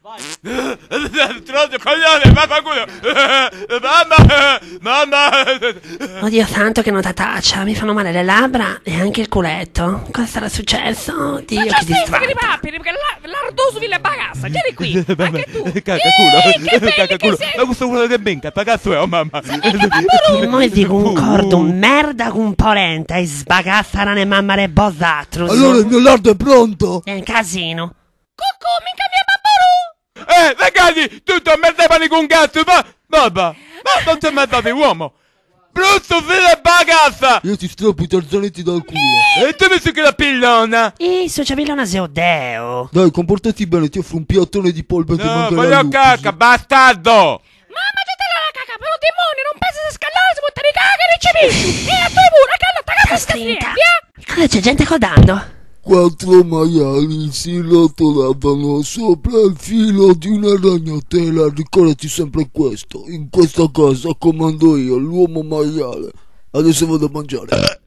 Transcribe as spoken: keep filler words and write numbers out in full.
Stronzo coglione, vaffanculo! Mamma! Mamma! Oddio santo che notaccia, mi fanno male le labbra e anche il culetto. Cosa sarà successo? Oddio, Ma che già stai distratta. di papperi, perché l'ardoso vi le bagassa, vieni qui, anche tu. Caccaculo! Ehi, che belli che Caccaculo! sei. Ma questo culo che benca, pagasso è, oh mamma! E mo dico un cordo, un merda con polenta e sbagassara ne mammare bosatrus. Allora il mio lardo è pronto? È un casino. Cucù, mica mia babbarù. Eh, ragazzi, tutto a merda pani con cazzo, ma... Babba! Ma non c'è merda di uomo! Brutto figlio bagazza! Io ti strappo i tarzanetti dal culo. E tu mi succhi la pillona? E su ciavilona se odeo. Dai, comportati bene, ti offro un piattone di polpe che No, manca voglio la cacca, bastardo! Mamma, già la caca, però demoni, non pensi a scalare, si buttare i caca e ricevisci. E a tu pure, che allora, cazzo Strinta. via. Cosa c'è gente codando? Quattro maiali si rotolavano sopra il filo di una ragnatela. Ricordati sempre questo. In questa casa comando io, l'uomo maiale. Adesso vado a mangiare.